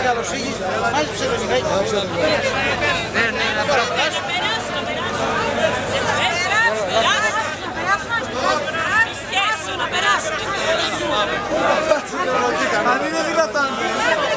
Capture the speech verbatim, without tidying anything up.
άλλος φύγει, μάζεψε το νυχάκι. Ναι, ναι, να περάσω. Αν είναι δυνατόν.